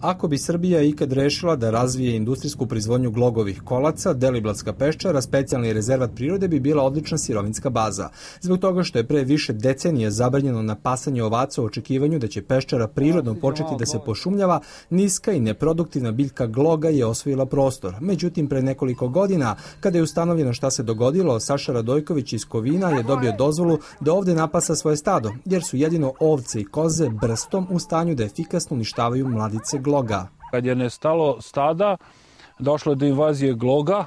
Ako bi Srbija ikad rešila da razvije industrijsku proizvodnju glogovih kolaca, Deliblatska peščara, specijalni rezervat prirode, bi bila odlična sirovinska baza. Zbog toga što je pre više decenija zabranjeno napasanje ovaca u očekivanju da će peščara prirodno početi da se pošumljava, niska i neproduktivna biljka gloga je osvojila prostor. Međutim, pre nekoliko godina, kada je ustanovljeno šta se dogodilo, Saša Radojković iz Kovina je dobio dozvolu da ovde napasa svoje stado, jer su jedino ovce i koze brstom u stanju da efikasno uništavaju mladice gloga. Kad je nestalo stada, došlo je do invazije gloga,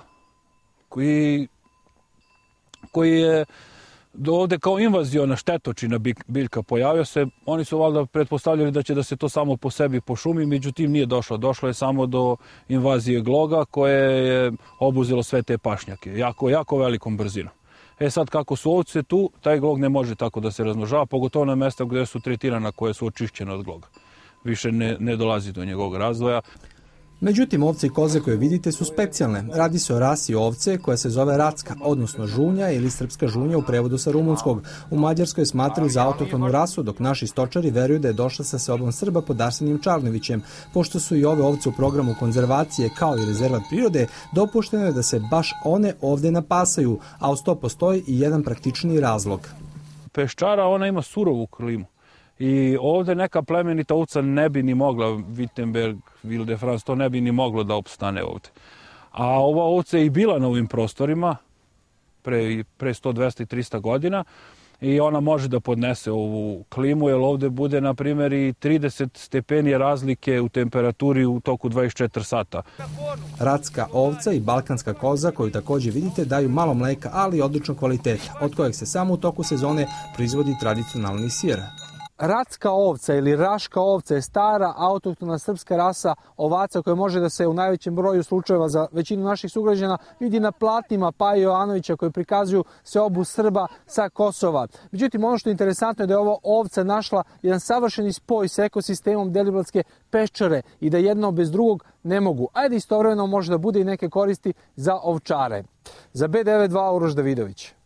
koji je ovde kao invaziona štetočina biljka pojavio se. Oni su valjda pretpostavljali da će da se to samo po sebi pošumi, međutim nije došlo. Došlo je samo do invazije gloga koje je obuzelo sve te pašnjake, jako velikom brzinom. Sad kako su ovce tu, taj glog ne može tako da se razmnožava, pogotovo na mesta gde su tretirana, koje su očišćene od gloga. Više ne dolazi do njegovog razvoja. Međutim, ovce i koze koje vidite su specijalne. Radi se o rasi ovce koja se zove racka, odnosno žunja ili srpska žunja u prevodu sa rumunskog. U Mađarskoj smatraju za autohtonu rasu, dok naši stočari veruju da je došla sa seobom Srba pod Arsenijem Čarnovićem. Pošto su i ove ovce u programu konzervacije kao i rezervat prirode, dopušteno je da se baš one ovde napasaju, a uz to postoji i jedan praktičniji razlog. Peščara, ona ima surovu klimu. I ovde neka plemenita ovca ne bi ni mogla, Wittenberg, Ville de France, to ne bi ni moglo da opstane ovde. A ova ovca je i bila na ovim prostorima pre 100, 200 i 300 godina i ona može da podnese ovu klimu, jer ovde bude, na primjer, i 30 stepeni razlike u temperaturi u toku 24 sata. Racka ovca i balkanska koza, koju takođe vidite, daju malo mleka, ali odličnog kvaliteta, od kojeg se samo u toku sezone proizvodi tradicionalni sir. Racka ovca ili raška ovca je stara autohtona srpska rasa ovaca koja može da se u najvećem broju slučajeva za većinu naših sugrađana vidi na platnima Paje Jovanovića koji prikazuju seobu Srba sa Kosova. Međutim, ono što je interesantno je da je ova ovca našla jedan savršeni spoj sa ekosistemom Deliblatske peščare i da jedno bez drugog ne mogu. Ajde, istovremeno može da bude i neke koristi za ovčare. Za B92 Uroš Davidović.